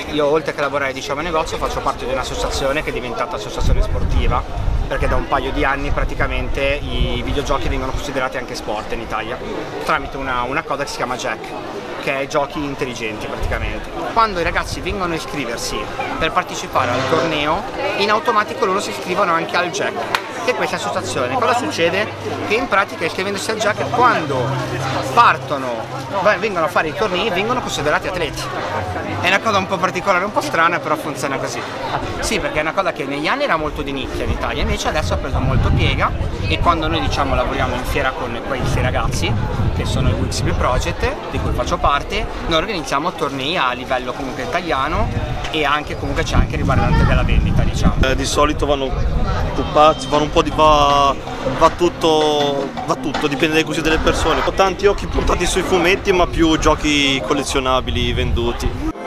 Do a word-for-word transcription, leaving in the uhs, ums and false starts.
io oltre che lavorare diciamo in negozio faccio parte di un'associazione che è diventata associazione sportiva, perché da un paio di anni praticamente i videogiochi vengono considerati anche sport in Italia, tramite una, una cosa che si chiama Jack, che è giochi intelligenti praticamente. Quando i ragazzi vengono a iscriversi per partecipare al torneo, in automatico loro si iscrivono anche al Jack, che è questa associazione. Cosa succede? Che in pratica iscrivendosi al Jack, quando partono, vengono a fare i tornei, vengono considerati atleti. È una cosa un po' particolare, un po' strana, però funziona così. Sì, perché è una cosa che negli anni era molto di nicchia in Italia, invece adesso ha preso molto piega, e quando noi diciamo lavoriamo in fiera con questi ragazzi, che sono il W X B Project, di cui faccio parte, noi organizziamo tornei a livello comunque italiano, e anche comunque c'è anche riguardante della vendita, diciamo. Eh, di solito vanno pupazzi, vanno un po' di va, va tutto, va tutto, dipende dai gusti delle persone. Ho tanti occhi puntati sui fumetti, ma più giochi collezionabili venduti.